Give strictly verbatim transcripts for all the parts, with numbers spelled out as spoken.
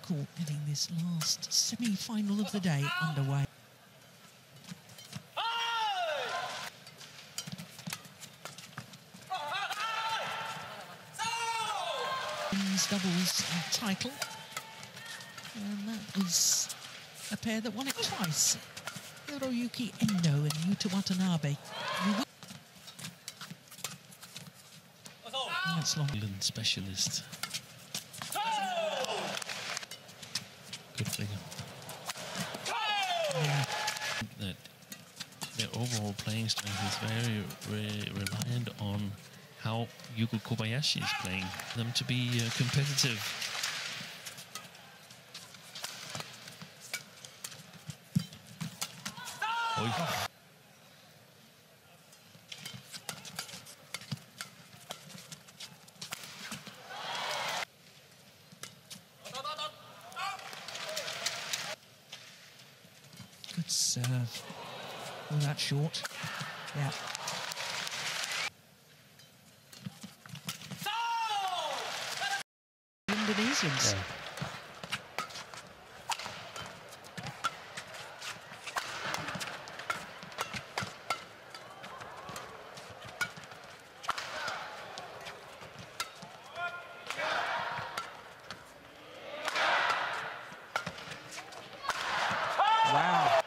court getting this last semi-final of the day underway. Men's doubles uh, title, and that was a pair that won it twice. Hiroyuki Endo and Yuta Watanabe. That's long. England specialist. Good figure. Yeah. That their overall playing strength is very re reliant on how Yugo Kobayashi is playing. Them to be uh, competitive. Oh. Good serve. Oh, that's short. Yeah. Indonesians. Yeah. Wow.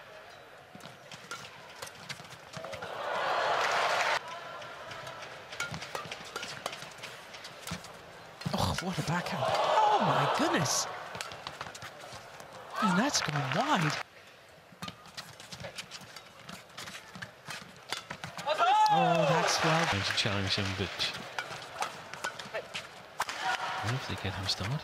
Oh, what a backhand. Oh, my goodness. And that's gone wide. Oh, that's well. Going to challenge him, but what if they get him started?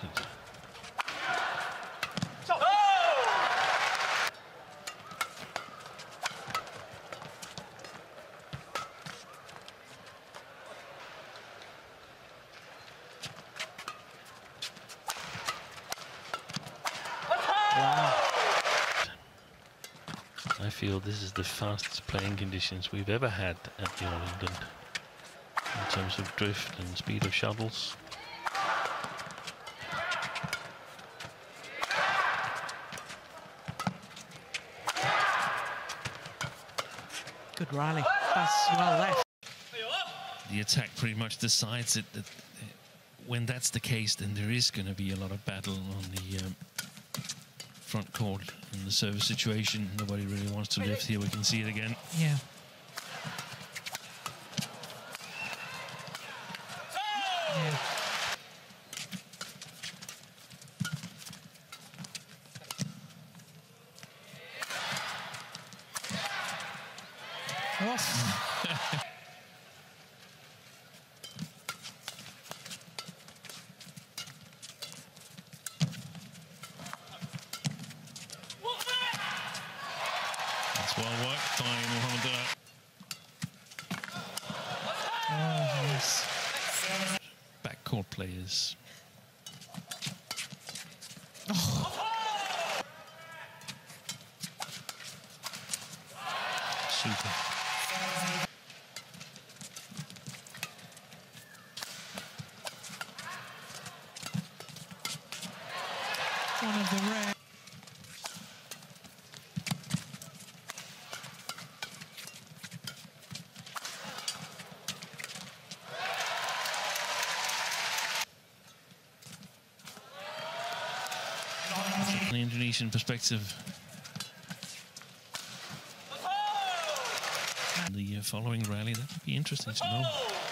Wow. I feel this is the fastest playing conditions we've ever had at the All England in terms of drift and speed of shuttles. Good rally. That's well left. The attack pretty much decides it. That when that's the case, then there is going to be a lot of battle on the um, front court in the service situation. Nobody really wants to lift here. We can see it again. Yeah. Yeah. Off. Well worked by Mohamed. Oh, yes. Backcourt players. Oh. Super. One of the rare. From the Indonesian perspective, the uh, following rally, that would be interesting to know.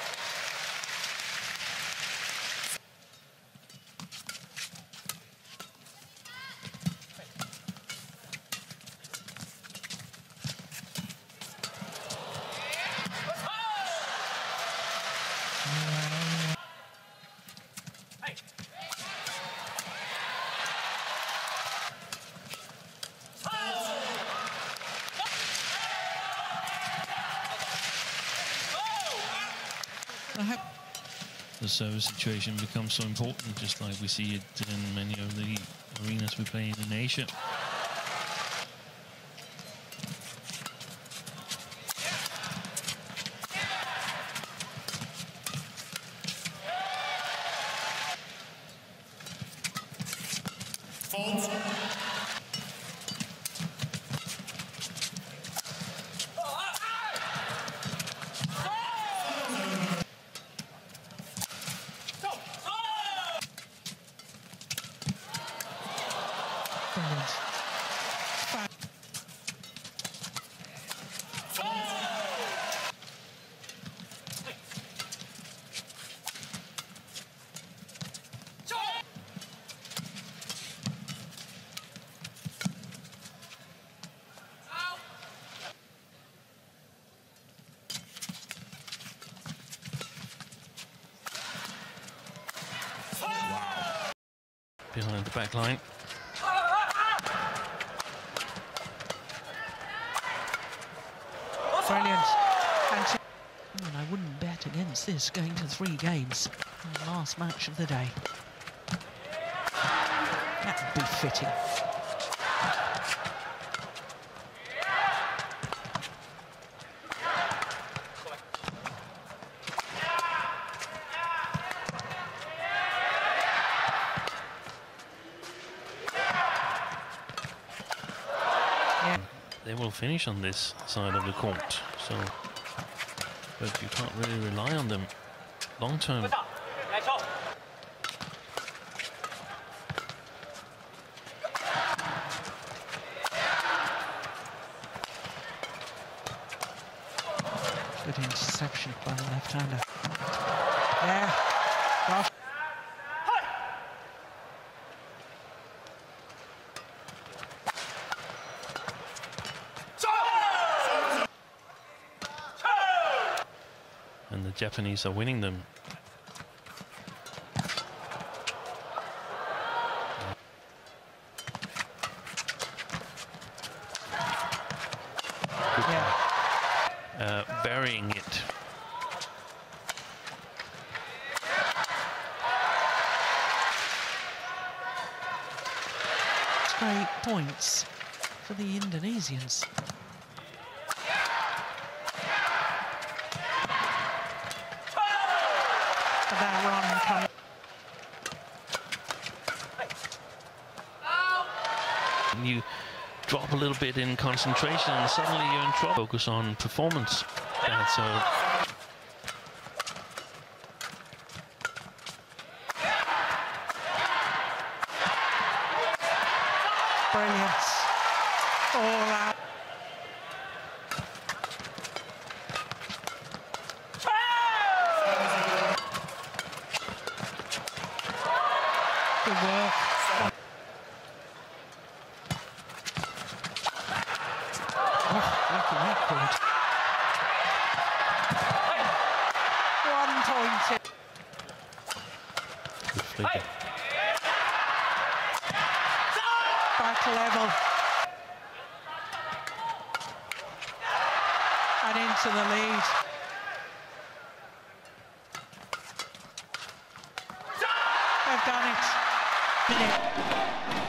The service situation becomes so important, just like we see it in many of the arenas we play in Asia. behind the back line. Brilliant. And, and I wouldn't bet against this going to three games. The last match of the day. That would be fitting. They will finish on this side of the court, so but you can't really rely on them long term. Good interception by the left-hander. Yeah. Gosh. And the Japanese are winning them. Yeah. Uh, burying it. Straight points for the Indonesians. That run coming. You drop a little bit in concentration and suddenly you're in trouble. Focus on performance. And so Brilliant. All out. Good work. Oh, making that good. One point. good flicker. Back level. And into the lead. They've done it. Minute.